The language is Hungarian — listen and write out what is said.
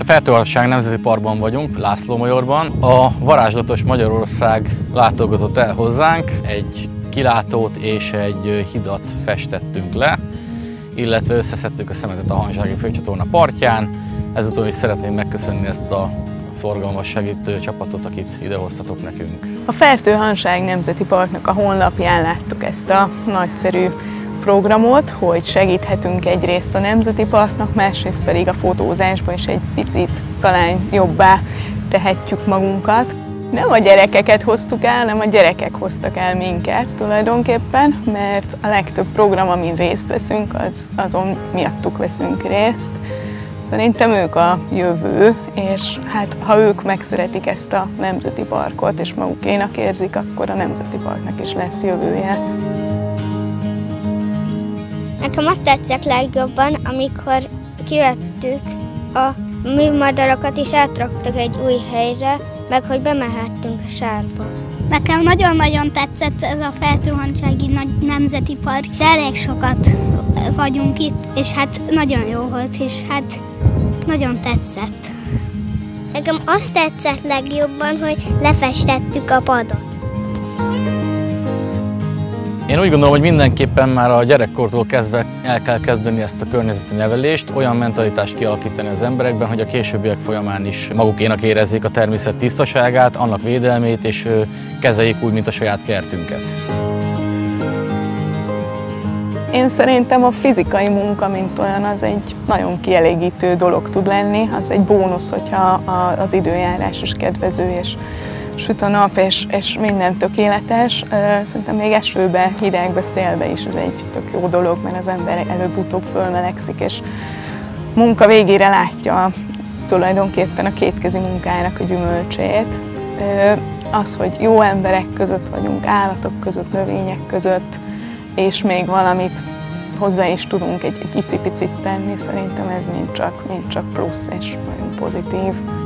a Fertőharsság Nemzeti Parkban vagyunk, László-Majorban. A varázslatos Magyarország látogatott el hozzánk, egy kilátót és egy hidat festettünk le, illetve összeszedtük a szemetet a Hanzsági főcsatorna partján. Ezúton is szeretném megköszönni ezt a szorgalmas segítő csapatot, akit idehoztatok nekünk. A Fertőharsság Nemzeti Parknak a honlapján láttuk ezt a nagyszerű programot, hogy segíthetünk egyrészt a Nemzeti Parknak, másrészt pedig a fotózásban is egy picit talán jobbá tehetjük magunkat. Nem a gyerekeket hoztuk el, hanem a gyerekek hoztak el minket tulajdonképpen, mert a legtöbb program, amin részt veszünk, azon miattuk veszünk részt. Szerintem ők a jövő, és hát ha ők megszeretik ezt a Nemzeti Parkot, és magukénak érzik, akkor a Nemzeti Parknak is lesz jövője. Nekem azt tetszett legjobban, amikor kivettük a műmadarakat és átraktak egy új helyre, meg hogy bemehettünk a sárba. Nekem nagyon-nagyon tetszett ez a Fertőharssági Nemzeti Park, de elég sokat vagyunk itt, és hát nagyon jó volt, és hát nagyon tetszett. Nekem azt tetszett legjobban, hogy lefestettük a padot. Én úgy gondolom, hogy mindenképpen már a gyerekkortól kezdve el kell kezdeni ezt a környezeti nevelést, olyan mentalitást kialakítani az emberekben, hogy a későbbiek folyamán is magukénak érezzék a természet tisztaságát, annak védelmét, és kezeljék úgy, mint a saját kertünket. Én szerintem a fizikai munka, mint olyan, az egy nagyon kielégítő dolog tud lenni, az egy bónusz, hogyha az időjárás is kedvező, és süt a nap, és minden tökéletes. Szerintem még esőbe, hidegbe, szélbe is ez egy tök jó dolog, mert az ember előbb-utóbb fölmelegszik, és munka végére látja tulajdonképpen a kétkezi munkának a gyümölcsét. Az, hogy jó emberek között vagyunk, állatok között, növények között, és még valamit hozzá is tudunk egy icipicit tenni, szerintem ez mind csak plusz és nagyon pozitív.